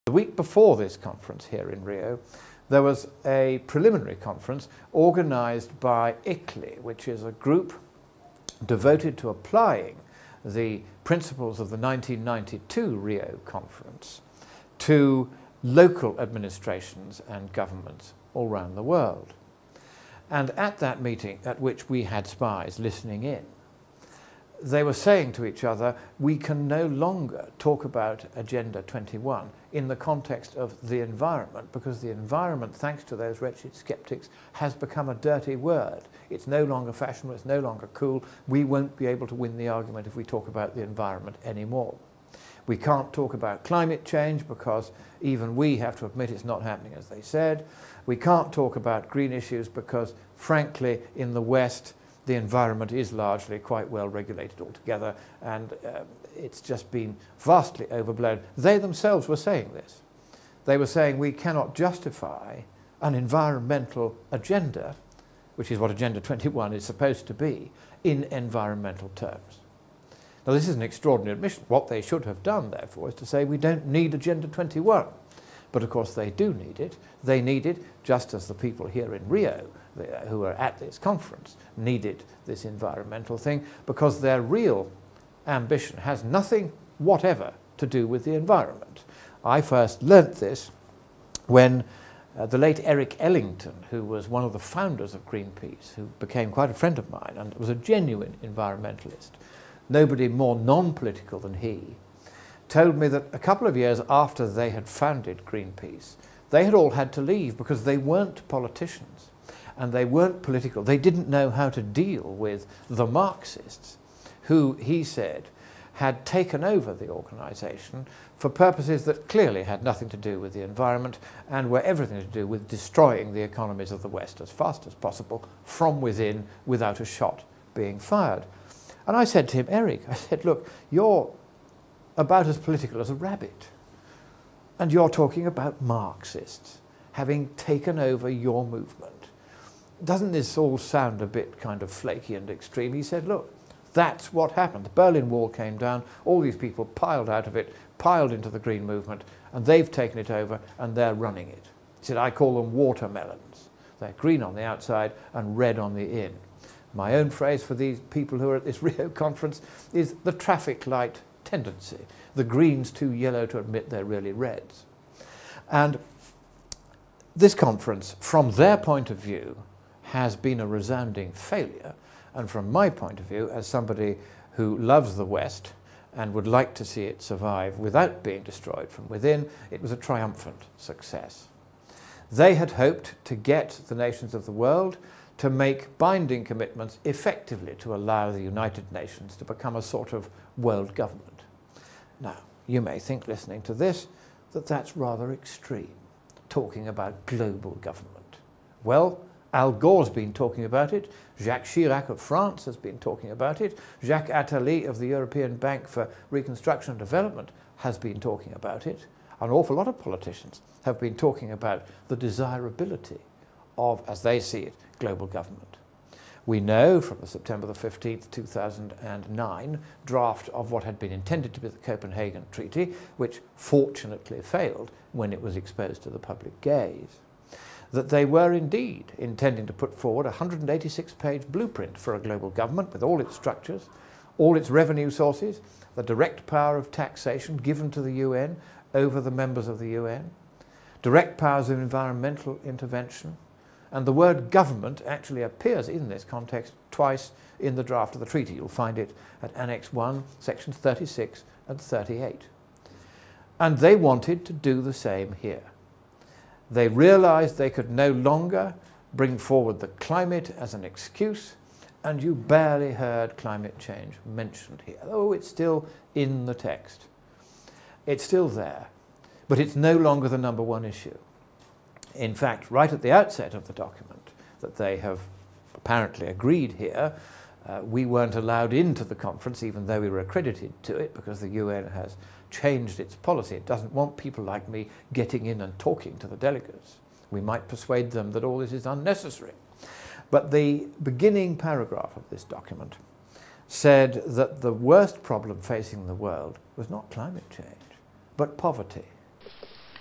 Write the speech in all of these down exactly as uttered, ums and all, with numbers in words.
The week before this conference here in Rio, there was a preliminary conference organised by I C L I, which is a group devoted to applying the principles of the nineteen ninety-two Rio conference to local administrations and governments all around the world. And at that meeting, at which we had spies listening in, they were saying to each other, we can no longer talk about Agenda twenty-one in the context of the environment, because the environment, thanks to those wretched skeptics, has become a dirty word. It's no longer fashionable, it's no longer cool. We won't be able to win the argument if we talk about the environment anymore. We can't talk about climate change because even we have to admit it's not happening as they said. We can't talk about green issues because, frankly, in the West, the environment is largely quite well regulated altogether, and uh, it's just been vastly overblown. They themselves were saying this. They were saying we cannot justify an environmental agenda, which is what Agenda twenty-one is supposed to be, in environmental terms. Now, this is an extraordinary admission. What they should have done, therefore, is to say we don't need Agenda twenty-one. But, of course, they do need it. They need it just as the people here in Rio, who are at this conference, needed this environmental thing, because their real ambition has nothing whatever to do with the environment. I first learnt this when uh, the late Eric Ellington, who was one of the founders of Greenpeace, who became quite a friend of mine and was a genuine environmentalist, nobody more non-political than he, told me that a couple of years after they had founded Greenpeace, they had all had to leave because they weren't politicians and they weren't political. They didn't know how to deal with the Marxists, who, he said, had taken over the organisation for purposes that clearly had nothing to do with the environment and were everything to do with destroying the economies of the West as fast as possible from within without a shot being fired. And I said to him, Eric, I said, look, you're about as political as a rabbit. And you're talking about Marxists having taken over your movement. Doesn't this all sound a bit kind of flaky and extreme? He said, look, that's what happened. The Berlin Wall came down, all these people piled out of it, piled into the Green Movement, and they've taken it over and they're running it. He said, I call them watermelons. They're green on the outside and red on the in. My own phrase for these people who are at this Rio conference is the traffic light tendency. The green's too yellow to admit they're really reds. And this conference, from their point of view, has been a resounding failure. And from my point of view, as somebody who loves the West and would like to see it survive without being destroyed from within, it was a triumphant success. They had hoped to get the nations of the world to make binding commitments effectively to allow the United Nations to become a sort of world government. Now, you may think, listening to this, that that's rather extreme, talking about global government. Well, Al Gore's been talking about it, Jacques Chirac of France has been talking about it, Jacques Attali of the European Bank for Reconstruction and Development has been talking about it. An awful lot of politicians have been talking about the desirability of, as they see it, global government. We know from the September the fifteenth, two thousand nine draft of what had been intended to be the Copenhagen Treaty, which fortunately failed when it was exposed to the public gaze, that they were indeed intending to put forward a one hundred eighty-six page blueprint for a global government with all its structures, all its revenue sources, the direct power of taxation given to the U N over the members of the U N, direct powers of environmental intervention, and the word government actually appears in this context twice in the draft of the treaty. You'll find it at Annex one, sections thirty-six and thirty-eight. And they wanted to do the same here. They realized they could no longer bring forward the climate as an excuse, and you barely heard climate change mentioned here. Oh, it's still in the text. It's still there, but it's no longer the number one issue. In fact, right at the outset of the document that they have apparently agreed here, uh, we weren't allowed into the conference even though we were accredited to it, because the U N has changed its policy. It doesn't want people like me getting in and talking to the delegates. We might persuade them that all this is unnecessary. But the beginning paragraph of this document said that the worst problem facing the world was not climate change, but poverty.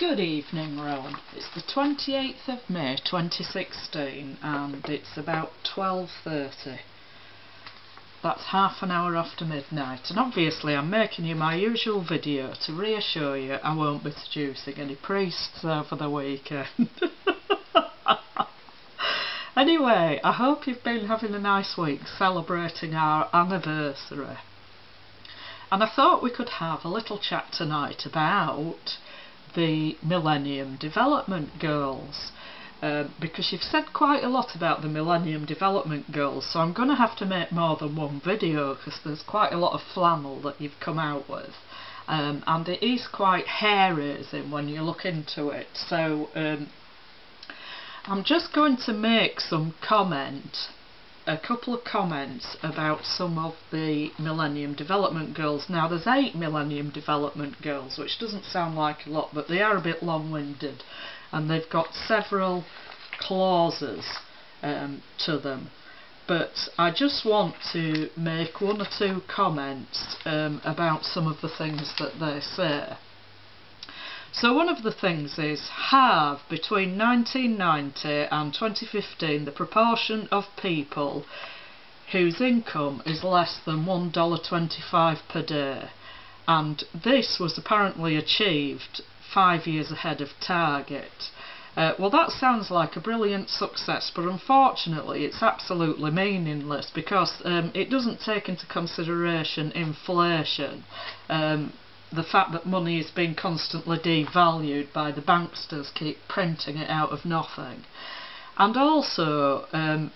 Good evening, Rowan. It's the twenty-eighth of May twenty sixteen and it's about twelve thirty. That's half an hour after midnight, and obviously I'm making you my usual video to reassure you I won't be seducing any priests over the weekend. Anyway, I hope you've been having a nice week celebrating our anniversary. And I thought we could have a little chat tonight about the Millennium Development Goals, uh, because you've said quite a lot about the Millennium Development Goals, so I'm going to have to make more than one video because there's quite a lot of flannel that you've come out with, um, and it is quite hair-raising when you look into it. So um, I'm just going to make some comment a couple of comments about some of the Millennium Development Goals. Now, there's eight Millennium Development Goals, which doesn't sound like a lot, but they are a bit long-winded, and they've got several clauses um, to them. But I just want to make one or two comments um, about some of the things that they say. So one of the things is, have between nineteen ninety and twenty fifteen the proportion of people whose income is less than one dollar twenty-five per day, and this was apparently achieved five years ahead of target. Uh, well, that sounds like a brilliant success, but unfortunately it's absolutely meaningless because um, it doesn't take into consideration inflation. Um, the fact that money is being constantly devalued by the banksters keep printing it out of nothing. And also, um,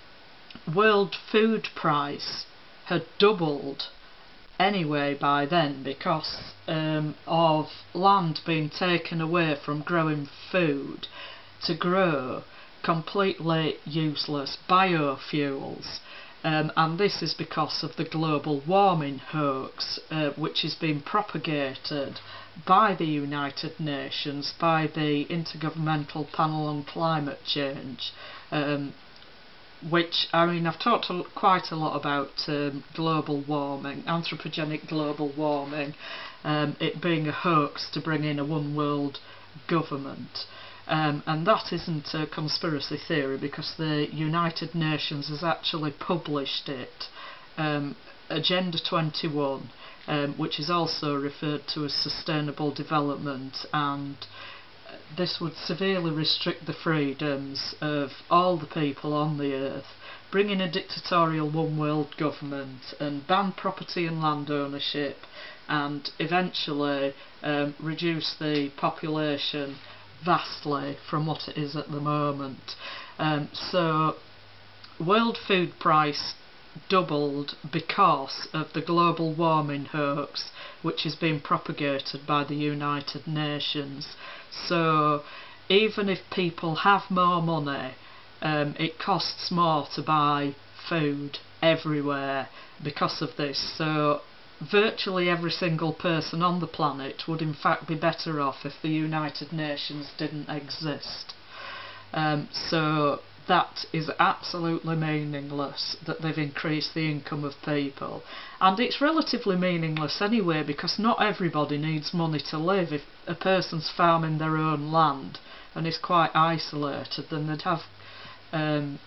world food price had doubled anyway by then because um, of land being taken away from growing food to grow completely useless biofuels. Um, and this is because of the global warming hoax, uh, which is being propagated by the United Nations, by the Intergovernmental Panel on Climate Change, um, which, I mean, I've talked a, quite a lot about um, global warming, anthropogenic global warming, um, it being a hoax to bring in a one world government. Um, and that isn't a conspiracy theory because the United Nations has actually published it, um, Agenda twenty-one, um, which is also referred to as Sustainable Development, and this would severely restrict the freedoms of all the people on the earth, bring in a dictatorial one world government and ban property and land ownership, and eventually um, reduce the population vastly from what it is at the moment. Um, so world food price doubled because of the global warming hoax, which is being propagated by the United Nations. So even if people have more money, um, it costs more to buy food everywhere because of this. So virtually every single person on the planet would in fact be better off if the United Nations didn't exist. Um, so that is absolutely meaningless that they've increased the income of people, and it's relatively meaningless anyway because not everybody needs money to live. If a person's farming their own land and is quite isolated, then they'd have um,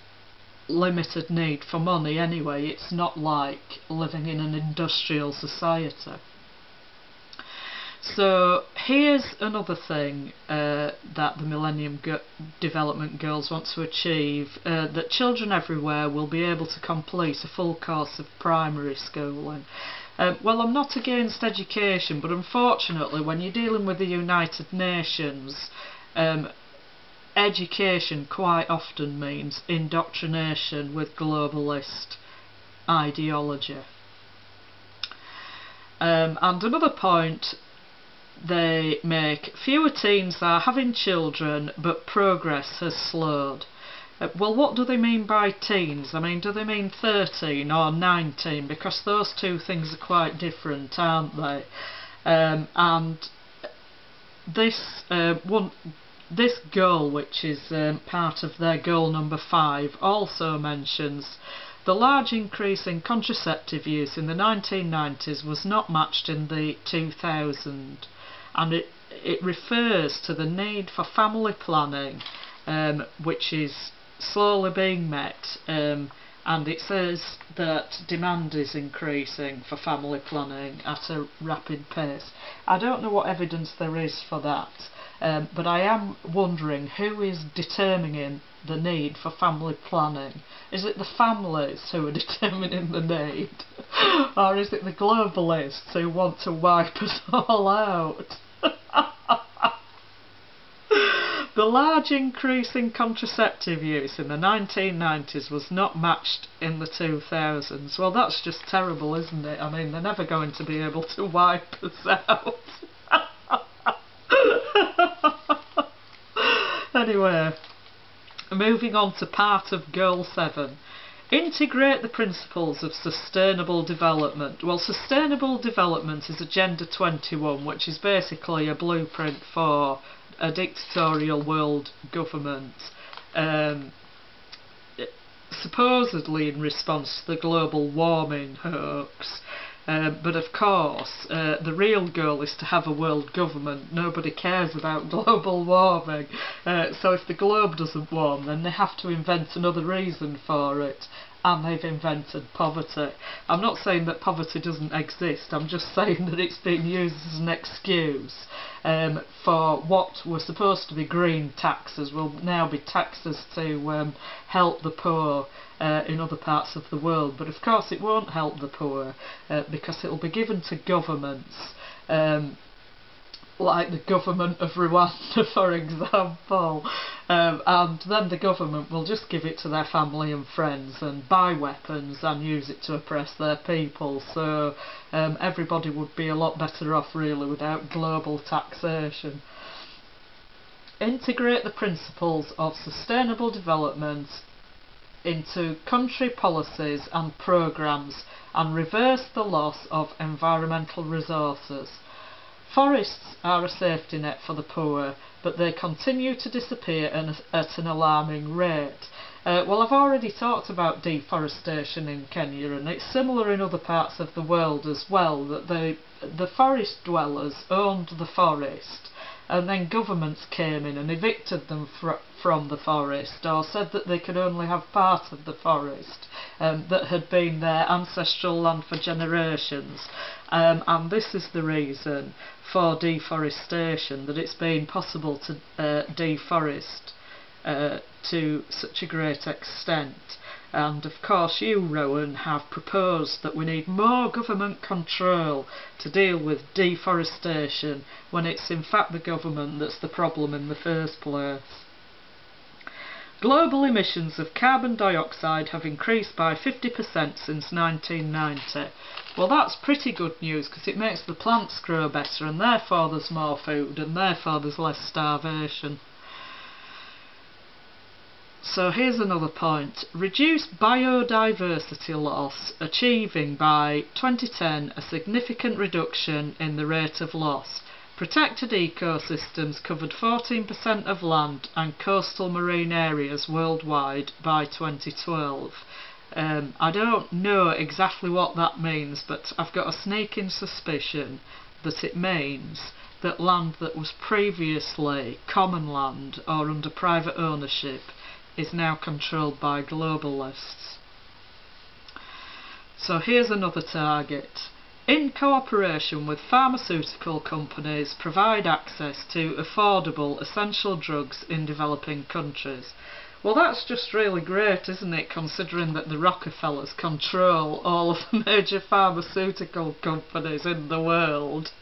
limited need for money anyway. It's not like living in an industrial society. So here's another thing uh, that the Millennium Go- Development Goals want to achieve, uh, that children everywhere will be able to complete a full course of primary schooling. Um, well, I'm not against education, but unfortunately when you're dealing with the United Nations, um, education quite often means indoctrination with globalist ideology. Um, and another point they make, fewer teens are having children but progress has slowed. Uh, well, what do they mean by teens? I mean, do they mean thirteen or nineteen? Because those two things are quite different, aren't they? Um, and this uh, one This goal, which is um, part of their goal number five, also mentions the large increase in contraceptive use in the nineteen nineties was not matched in the two thousand, and it it refers to the need for family planning, um, which is slowly being met, um, and it says that demand is increasing for family planning at a rapid pace. I don't know what evidence there is for that, um, but I am wondering who is determining the need for family planning. Is it the families who are determining the need, or is it the globalists who want to wipe us all out? The large increase in contraceptive use in the nineteen nineties was not matched in the two thousands. Well, that's just terrible, isn't it? I mean, they're never going to be able to wipe us out. Anyway, moving on to part of Goal seven. Integrate the principles of sustainable development. Well, sustainable development is Agenda twenty-one, which is basically a blueprint for a dictatorial world government, um, supposedly in response to the global warming hoax. Uh, but of course, uh, the real goal is to have a world government. Nobody cares about global warming. Uh, so if the globe doesn't warm, then they have to invent another reason for it. And they've invented poverty. I'm not saying that poverty doesn't exist, I'm just saying that it's being used as an excuse um, for what were supposed to be green taxes will now be taxes to um, help the poor uh, in other parts of the world. But of course it won't help the poor uh, because it'll be given to governments, um, like the government of Rwanda, for example, um, and then the government will just give it to their family and friends and buy weapons and use it to oppress their people. So um, everybody would be a lot better off really without global taxation. Integrate the principles of sustainable development into country policies and programmes and reverse the loss of environmental resources. Forests are a safety net for the poor, but they continue to disappear at an alarming rate. Uh, well, I've already talked about deforestation in Kenya, and it's similar in other parts of the world as well, that they, the forest dwellers owned the forest, and then governments came in and evicted them fr from the forest, or said that they could only have part of the forest um, that had been their ancestral land for generations. Um, and this is the reason for deforestation, that it's been possible to uh, deforest uh, to such a great extent. And of course you, Rowan, have proposed that we need more government control to deal with deforestation when it's in fact the government that's the problem in the first place. Global emissions of carbon dioxide have increased by fifty percent since nineteen ninety. Well, that's pretty good news because it makes the plants grow better and therefore there's more food and therefore there's less starvation. So here's another point. Reduce biodiversity loss, achieving by twenty ten a significant reduction in the rate of loss. Protected ecosystems covered fourteen percent of land and coastal marine areas worldwide by twenty twelve. Um, I don't know exactly what that means, but I've got a sneaking suspicion that it means that land that was previously common land or under private ownership is now controlled by globalists. So here's another target. In cooperation with pharmaceutical companies, provide access to affordable essential drugs in developing countries. Well, that's just really great, isn't it, considering that the Rockefellers control all of the major pharmaceutical companies in the world.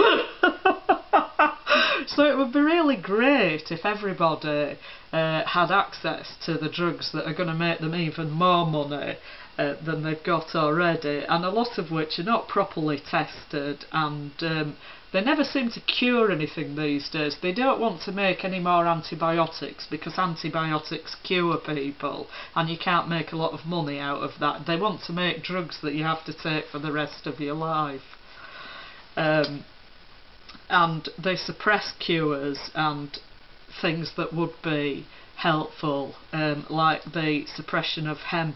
So it would be really great if everybody uh, had access to the drugs that are going to make them even more money uh, than they've got already, and a lot of which are not properly tested, and um, they never seem to cure anything these days. They don't want to make any more antibiotics because antibiotics cure people and you can't make a lot of money out of that. They want to make drugs that you have to take for the rest of your life. Um, and they suppress cures and things that would be helpful, um, like the suppression of hemp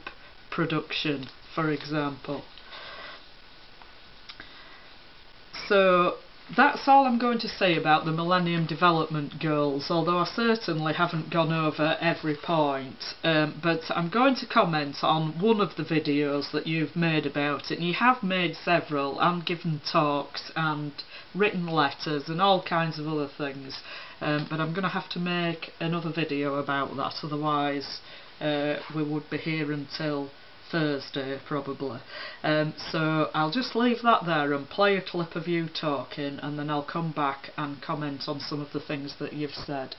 production, for example. So that's all I'm going to say about the Millennium Development Goals, although I certainly haven't gone over every point. Um, but I'm going to comment on one of the videos that you've made about it, and you have made several, and given talks, and written letters, and all kinds of other things. Um, but I'm going to have to make another video about that, otherwise uh, we would be here until Thursday probably. Um, so I'll just leave that there and play a clip of you talking, and then I'll come back and comment on some of the things that you've said.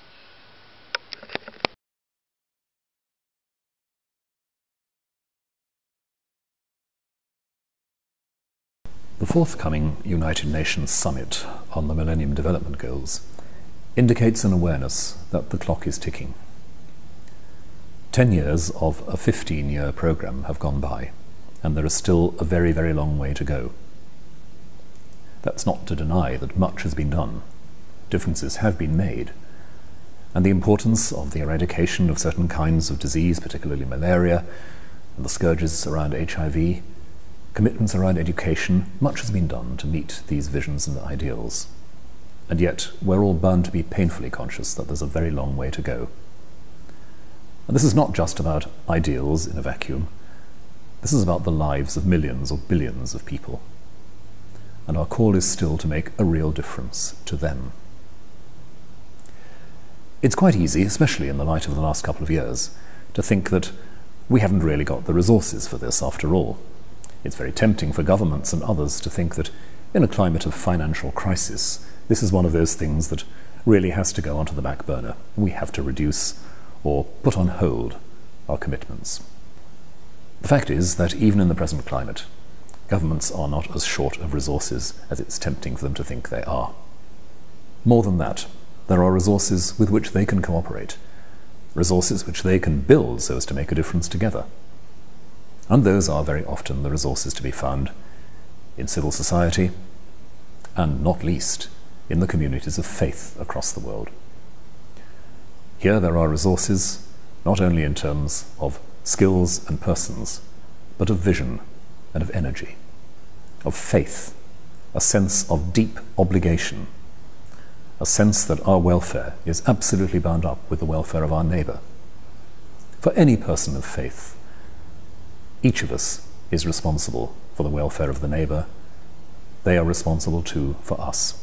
The forthcoming United Nations Summit on the Millennium Development Goals indicates an awareness that the clock is ticking. Ten years of a fifteen-year programme have gone by, and there is still a very, very long way to go. That's not to deny that much has been done, differences have been made, and the importance of the eradication of certain kinds of disease, particularly malaria, and the scourges around H I V, commitments around education, much has been done to meet these visions and ideals. And yet, we're all bound to be painfully conscious that there's a very long way to go. And this is not just about ideals in a vacuum. This is about the lives of millions or billions of people. And our call is still to make a real difference to them. It's quite easy, especially in the light of the last couple of years, to think that we haven't really got the resources for this after all. It's very tempting for governments and others to think that in a climate of financial crisis, this is one of those things that really has to go onto the back burner. We have to reduce or put on hold our commitments. The fact is that even in the present climate, governments are not as short of resources as it's tempting for them to think they are. More than that, there are resources with which they can cooperate, resources which they can build so as to make a difference together. And those are very often the resources to be found in civil society, and not least in the communities of faith across the world. Here there are resources, not only in terms of skills and persons, but of vision and of energy, of faith, a sense of deep obligation, a sense that our welfare is absolutely bound up with the welfare of our neighbour. For any person of faith, each of us is responsible for the welfare of the neighbour. They are responsible too for us.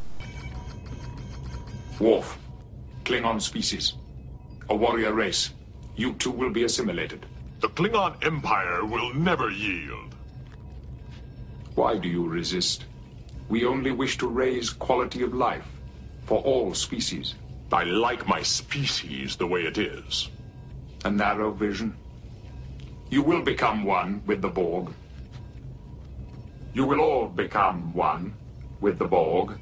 Worf, Klingon species, a warrior race. You two will be assimilated. The Klingon Empire will never yield. Why do you resist? We only wish to raise quality of life for all species. I like my species the way it is. A narrow vision. You will become one with the Borg. You will all become one with the Borg.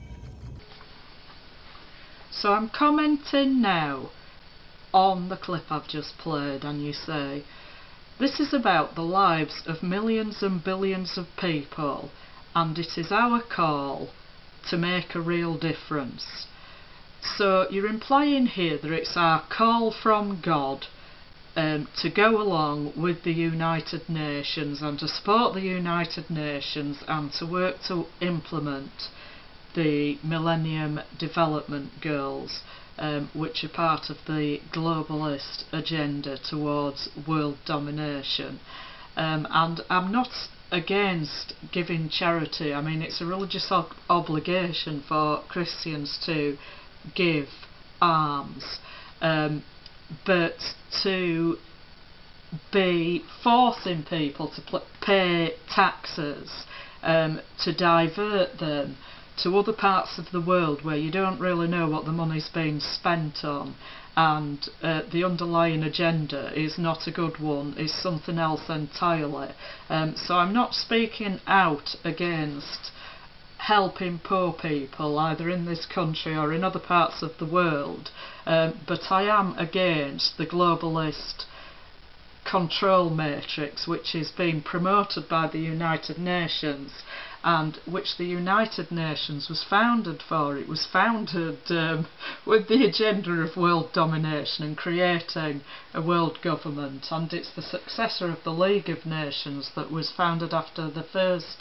So I'm commenting now on the clip I've just played, and you say, this is about the lives of millions and billions of people, and it is our call to make a real difference. So you're implying here that it's our call from God um, to go along with the United Nations and to support the United Nations and to work to implement the Millennium Development Goals, um, which are part of the globalist agenda towards world domination. Um, and I'm not against giving charity. I mean, it's a religious ob obligation for Christians to give alms, um, but to be forcing people to pay taxes, um, to divert them to other parts of the world where you don't really know what the money's being spent on, and uh, the underlying agenda is not a good one, is something else entirely. Um, so I'm not speaking out against helping poor people either in this country or in other parts of the world, um, but I am against the globalist control matrix which is being promoted by the United Nations, and which the United Nations was founded for. It was founded um, with the agenda of world domination and creating a world government, and it's the successor of the League of Nations that was founded after the First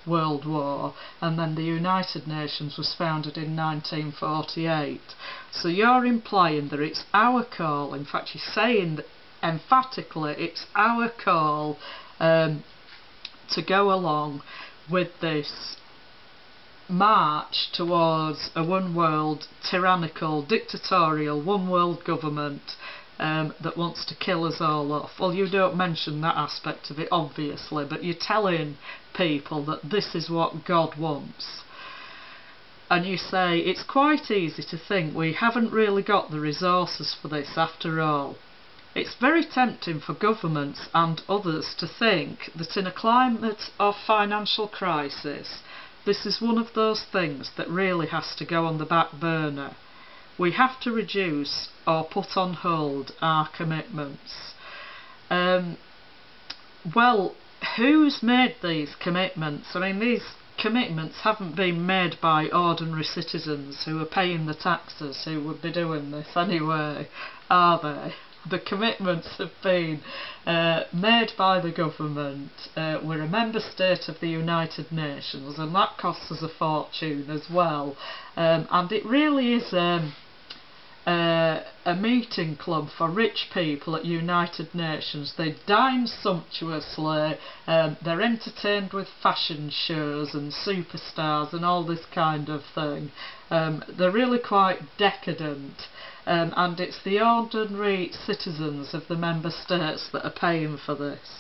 World War, and then the United Nations was founded in nineteen forty-eight. So you're implying that it's our call, in fact you're saying that emphatically it's our call um, to go along with this march towards a one world tyrannical, dictatorial, one world government um, that wants to kill us all off. Well, you don't mention that aspect of it obviously, but you're telling people that this is what God wants. And you say it's quite easy to think we haven't really got the resources for this after all. It's very tempting for governments and others to think that in a climate of financial crisis, this is one of those things that really has to go on the back burner. We have to reduce or put on hold our commitments. Um, well, who's made these commitments? I mean, these commitments haven't been made by ordinary citizens who are paying the taxes who would be doing this anyway, are they? The commitments have been uh, made by the government. Uh, we're a member state of the United Nations, and that costs us a fortune as well. Um, and it really is um, uh, a meeting club for rich people at United Nations. They dine sumptuously, um, they're entertained with fashion shows and superstars and all this kind of thing. Um, they're really quite decadent. Um, and it's the ordinary citizens of the member states that are paying for this.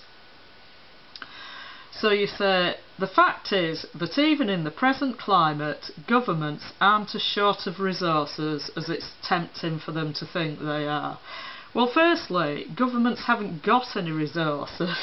So you say, the fact is that even in the present climate, governments aren't as short of resources as it's tempting for them to think they are. Well, firstly, governments haven't got any resources.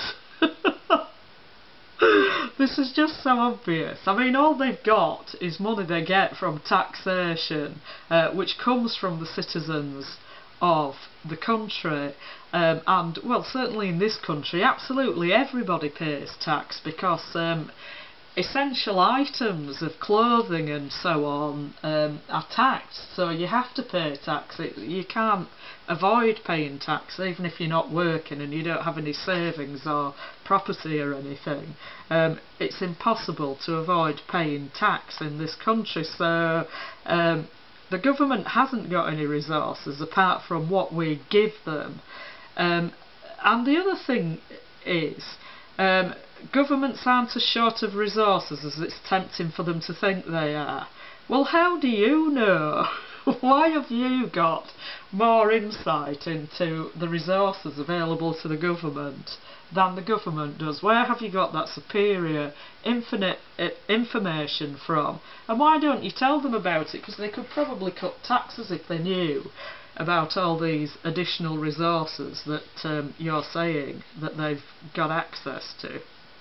This is just so obvious. I mean, all they've got is money they get from taxation, uh, which comes from the citizens of the country. Um, and, well, certainly in this country, absolutely everybody pays tax because um, essential items of clothing and so on um, are taxed. So you have to pay tax. It, you can't avoid paying tax even if you're not working and you don't have any savings or property or anything. Um, it's impossible to avoid paying tax in this country. So um, the government hasn't got any resources apart from what we give them. Um, and the other thing is um, governments aren't as short of resources as it's tempting for them to think they are. Well, how do you know? Why have you got more insight into the resources available to the government than the government does? Where have you got that superior infinite uh, information from? And why don't you tell them about it? Because they could probably cut taxes if they knew about all these additional resources that um, you're saying that they've got access to.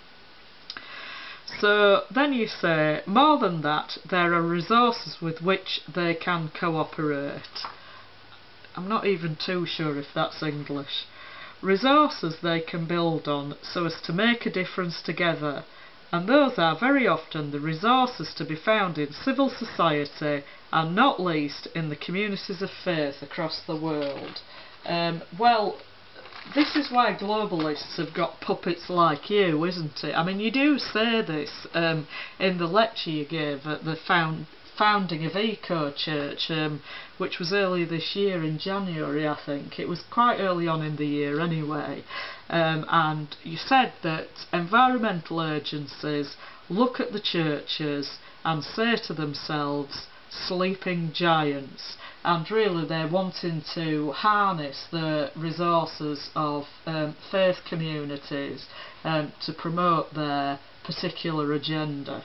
So then you say, more than that, there are resources with which they can cooperate. I'm not even too sure if that's English. Resources they can build on so as to make a difference together, and those are very often the resources to be found in civil society and not least in the communities of faith across the world. Um, well, this is why globalists have got puppets like you, isn't it? I mean, you do say this um, in the lecture you gave at the found, founding of Eco Church, um, which was early this year in January, I think. It was quite early on in the year anyway. Um, and you said that environmental agencies look at the churches and say to themselves, sleeping giants. And really they're wanting to harness the resources of um, faith communities um, to promote their particular agenda.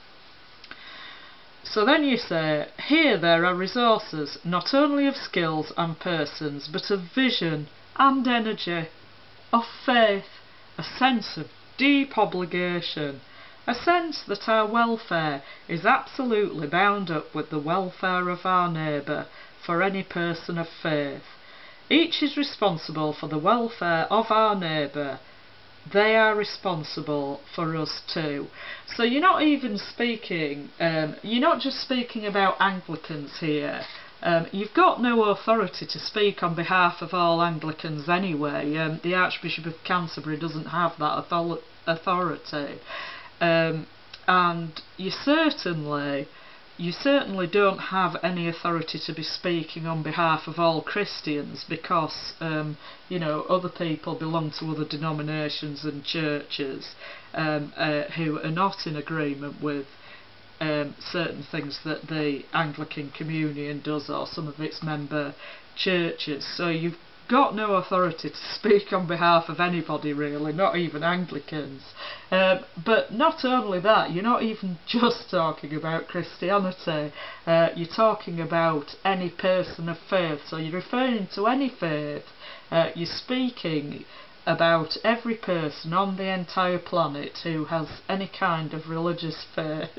So then you say, here there are resources not only of skills and persons, but of vision and energy, of faith, a sense of deep obligation, a sense that our welfare is absolutely bound up with the welfare of our neighbour for any person of faith. Each is responsible for the welfare of our neighbour. They are responsible for us too. So you're not even speaking, um, you're not just speaking about Anglicans here. Um, you've got no authority to speak on behalf of all Anglicans anyway. Um, the Archbishop of Canterbury doesn't have that author authority. Um, and you certainly you certainly don't have any authority to be speaking on behalf of all Christians, because um, you know, other people belong to other denominations and churches um, uh, who are not in agreement with um, certain things that the Anglican Communion does, or some of its member churches. So you've got no authority to speak on behalf of anybody, really, not even Anglicans. Um, but not only that, you're not even just talking about Christianity, uh, you're talking about any person of faith, so you're referring to any faith, uh, you're speaking about every person on the entire planet who has any kind of religious faith.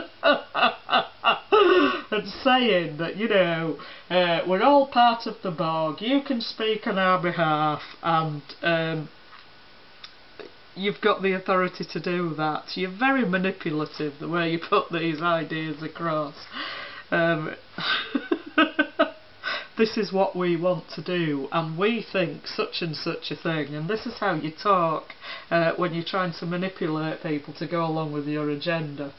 And saying that, you know, uh, we're all part of the Borg, you can speak on our behalf, and um, you've got the authority to do that. You're very manipulative the way you put these ideas across. Um, this is what we want to do, and we think such and such a thing, and this is how you talk uh, when you're trying to manipulate people to go along with your agenda.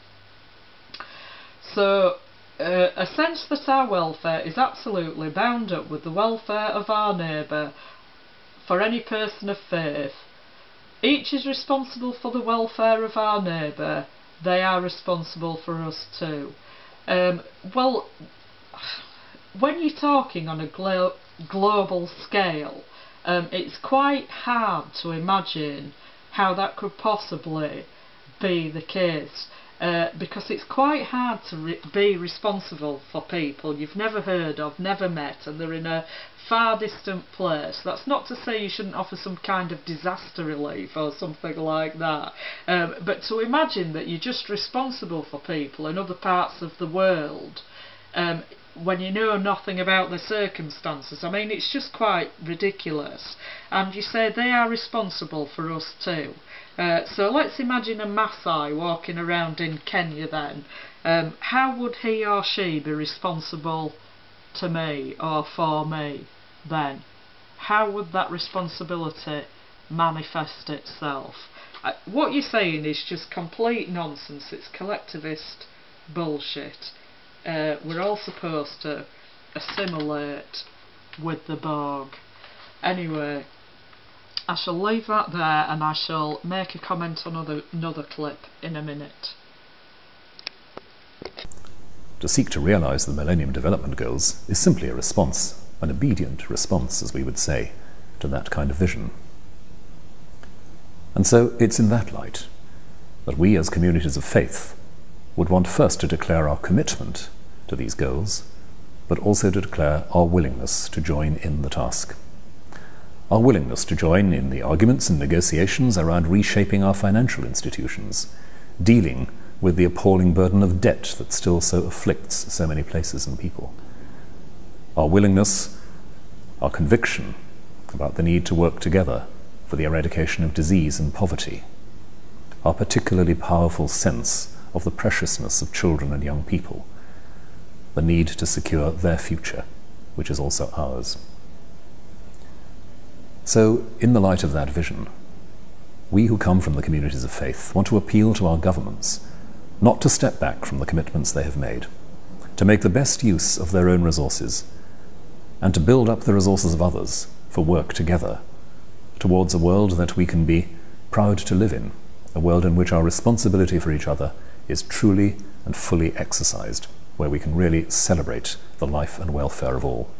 So, uh, a sense that our welfare is absolutely bound up with the welfare of our neighbour for any person of faith. Each is responsible for the welfare of our neighbour, they are responsible for us too. Um, well, when you're talking on a glo global scale, um, it's quite hard to imagine how that could possibly be the case. Uh, because it's quite hard to re be responsible for people you've never heard of, never met, and they're in a far distant place. That's not to say you shouldn't offer some kind of disaster relief or something like that, um, but to imagine that you're just responsible for people in other parts of the world um, when you know nothing about their circumstances, I mean, it's just quite ridiculous. And you say they are responsible for us too. Uh, so let's imagine a Maasai walking around in Kenya then. Um, how would he or she be responsible to me or for me then? How would that responsibility manifest itself? Uh, what you're saying is just complete nonsense. It's collectivist bullshit. Uh, we're all supposed to assimilate with the Borg. Anyway, I shall leave that there, and I shall make a comment on another, another clip in a minute. To seek to realise the Millennium Development Goals is simply a response, an obedient response, as we would say, to that kind of vision. And so it's in that light that we as communities of faith would want first to declare our commitment to these goals, but also to declare our willingness to join in the task. Our willingness to join in the arguments and negotiations around reshaping our financial institutions, dealing with the appalling burden of debt that still so afflicts so many places and people. Our willingness, our conviction about the need to work together for the eradication of disease and poverty, our particularly powerful sense of the preciousness of children and young people, the need to secure their future, which is also ours. So, in the light of that vision, we who come from the communities of faith want to appeal to our governments not to step back from the commitments they have made, to make the best use of their own resources, and to build up the resources of others for work together towards a world that we can be proud to live in, a world in which our responsibility for each other is truly and fully exercised, where we can really celebrate the life and welfare of all.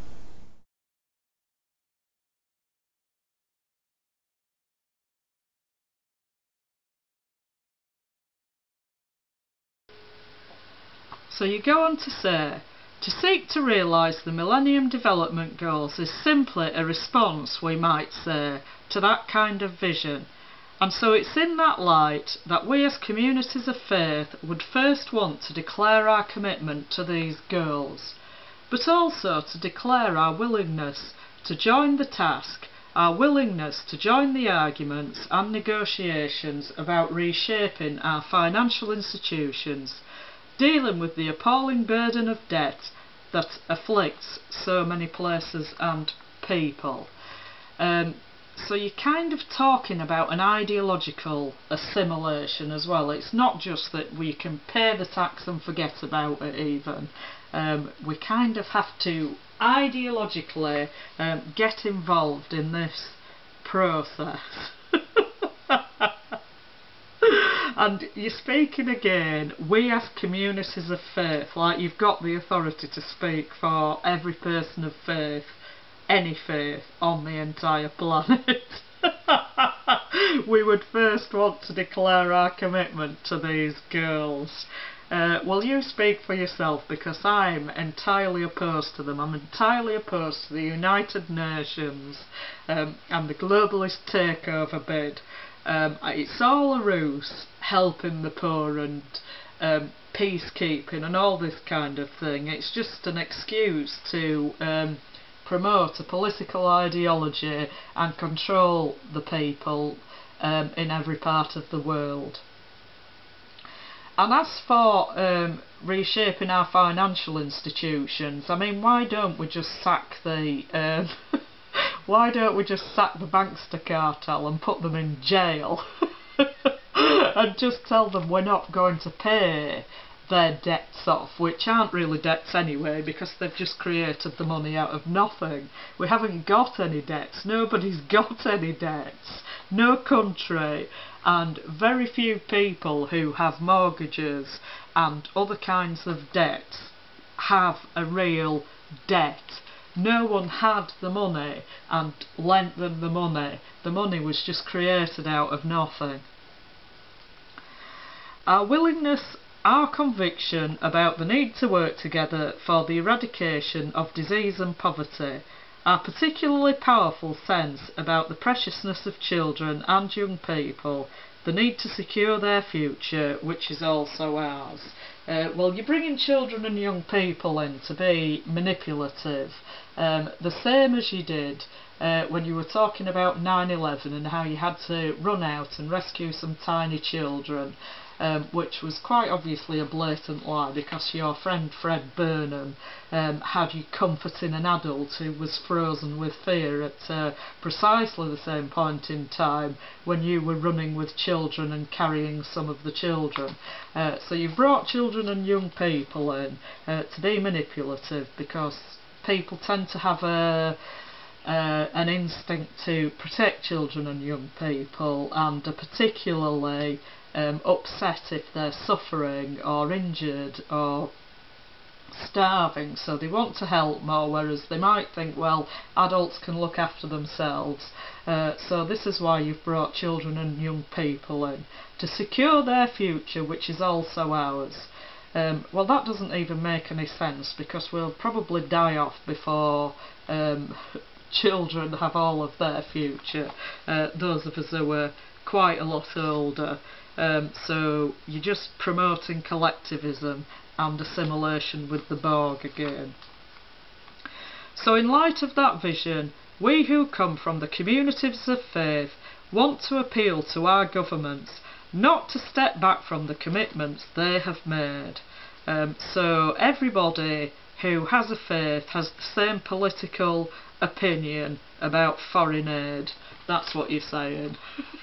So you go on to say, to seek to realise the Millennium Development Goals is simply a response, we might say, to that kind of vision. And so it's in that light that we as communities of faith would first want to declare our commitment to these goals, but also to declare our willingness to join the task, our willingness to join the arguments and negotiations about reshaping our financial institutions, dealing with the appalling burden of debt that afflicts so many places and people. Um, so you're kind of talking about an ideological assimilation as well. It's not just that we can pay the tax and forget about it even. Um, we kind of have to ideologically um, get involved in this process. And you're speaking again, we as communities of faith, like you've got the authority to speak for every person of faith, any faith on the entire planet. We would first want to declare our commitment to these girls. Uh, well, you speak for yourself, because I'm entirely opposed to them. I'm entirely opposed to the United Nations um, and the globalist takeover bid. Um, it's all a ruse, helping the poor and um, peacekeeping and all this kind of thing. It's just an excuse to um, promote a political ideology and control the people um, in every part of the world. And as for um, reshaping our financial institutions, I mean, why don't we just sack the um, why don't we just sack the bankster cartel and put them in jail and just tell them we're not going to pay their debts off, which aren't really debts anyway, because they've just created the money out of nothing. We haven't got any debts, nobody's got any debts, no country, and very few people who have mortgages and other kinds of debts have a real debt. No one had the money and lent them the money. The money was just created out of nothing. Our willingness, our conviction about the need to work together for the eradication of disease and poverty, our particularly powerful sense about the preciousness of children and young people, the need to secure their future, which is also ours. Uh, well, you're bringing children and young people in to be manipulative, um, the same as you did uh, when you were talking about nine eleven and how you had to run out and rescue some tiny children. Um, which was quite obviously a blatant lie, because your friend Fred Burnham um, had you comforting an adult who was frozen with fear at uh, precisely the same point in time when you were running with children and carrying some of the children. Uh, so you've brought children and young people in uh, to be manipulative, because people tend to have a Uh, an instinct to protect children and young people, and are particularly um, upset if they're suffering or injured or starving, so they want to help more, whereas they might think, well, adults can look after themselves. Uh, so this is why you've brought children and young people in, to secure their future, which is also ours. Um, well, that doesn't even make any sense, because we'll probably die off before um, children have all of their future, uh, those of us who are quite a lot older. Um, so you're just promoting collectivism and assimilation with the Borg again. So in light of that vision, we who come from the communities of faith want to appeal to our governments not to step back from the commitments they have made. Um, so everybody who has a faith has the same political opinion about foreign aid. That's what you're saying.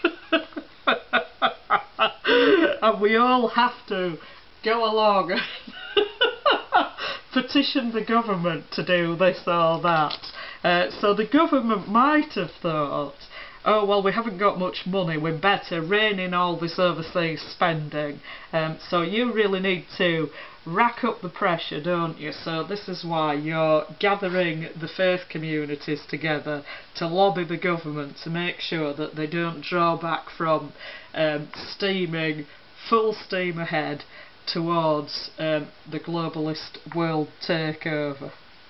And we all have to go along and petition the government to do this or that. Uh, so the government might have thought, oh, well, we haven't got much money, we're better rein in all this overseas spending. Um, so you really need to rack up the pressure, don't you? So this is why you're gathering the faith communities together to lobby the government to make sure that they don't draw back from um, steaming full steam ahead towards um, the globalist world takeover.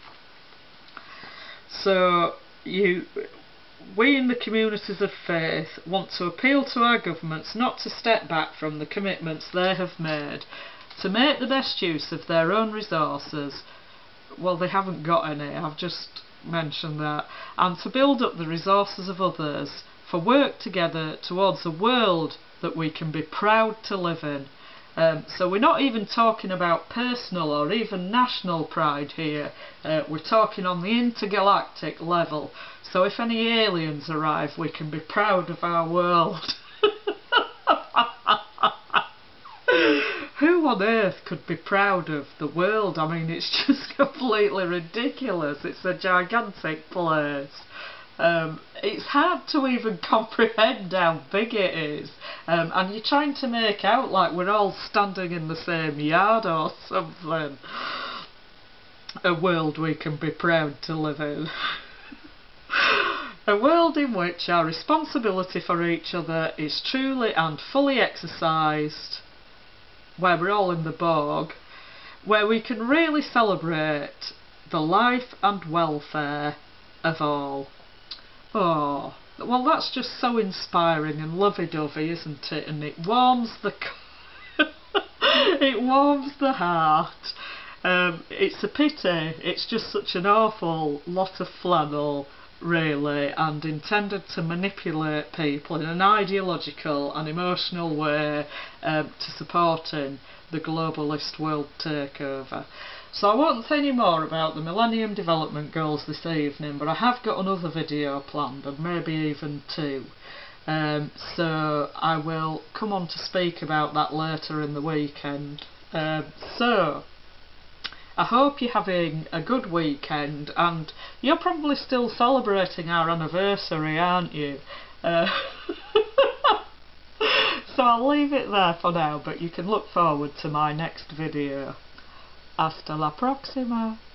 So you... We in the communities of faith want to appeal to our governments not to step back from the commitments they have made, to make the best use of their own resources. Well, they haven't got any, I've just mentioned that. And to build up the resources of others, for work together towards a world that we can be proud to live in. Um, so we're not even talking about personal or even national pride here, uh, we're talking on the intergalactic level. So if any aliens arrive, we can be proud of our world. Who on earth could be proud of the world? I mean, it's just completely ridiculous. It's a gigantic place. Um, it's hard to even comprehend how big it is, um, and you're trying to make out like we're all standing in the same yard or something. A world we can be proud to live in. A world in which our responsibility for each other is truly and fully exercised, where we're all in the Borg, where we can really celebrate the life and welfare of all. Oh, well, that's just so inspiring and lovey-dovey, isn't it? And it warms the it warms the heart. Um, it's a pity. It's just such an awful lot of flannel, really, and intended to manipulate people in an ideological and emotional way um, to supporting the globalist world takeover. So I won't say any more about the Millennium Development Goals this evening, but I have got another video planned, and maybe even two. Um, so I will come on to speak about that later in the weekend. Um, so I hope you're having a good weekend, and you're probably still celebrating our anniversary, aren't you? Uh, so I'll leave it there for now, but you can look forward to my next video. Hasta la próxima.